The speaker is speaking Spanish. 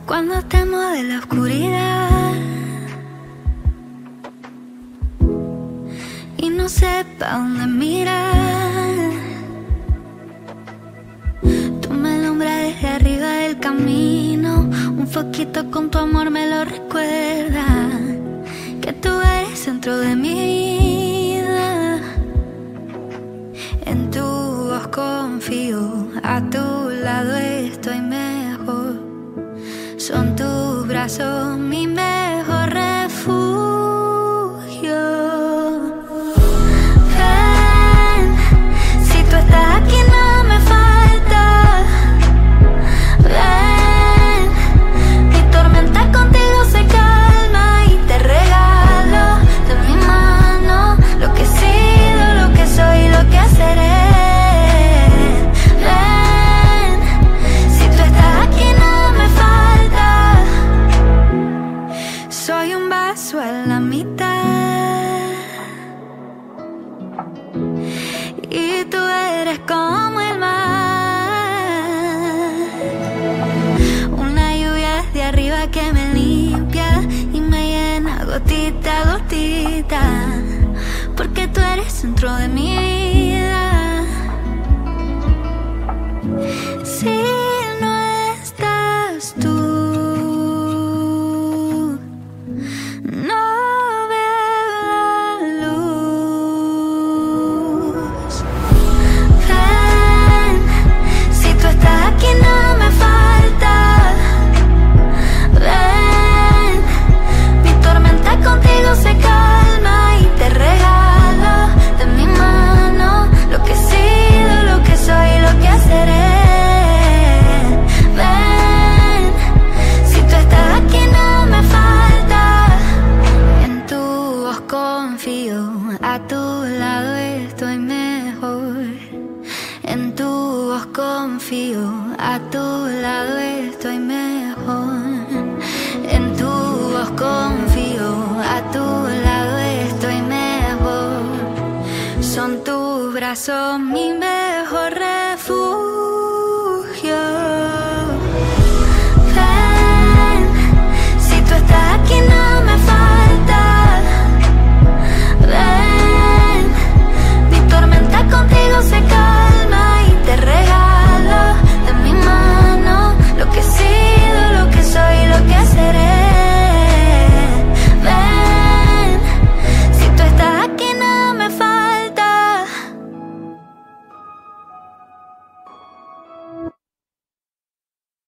Cuando temo de la oscuridad y no sepa dónde mirar, tú me alumbras desde arriba del camino. Un foquito con tu amor me lo recuerda, que tú eres centro de mi vida. En tu voz confío, a tu lado estoy mejor. Son tus brazos mi mejor refugio. Ven, si tú estás aquí no me falta. Ven, mi tormenta contigo se calma y te regalo de mi mano lo que he sido, lo que soy y lo que seré. Soy un vaso a la mitad y tú eres como el mar. Una lluvia desde arriba que me limpia y me llena gotita a gotita, porque tú eres centro de mi vida. Si no estás tú, se calma y te regalo de mi mano lo que he sido, lo que soy y lo que seré. Ven, si tú estás aquí no me falta. En tu voz confío, a tu lado estoy mejor. En tu voz confío, a tu lado estoy mejor. En tu voz confío, a tu lado estoy mejor. Son tus brazos mi mejor.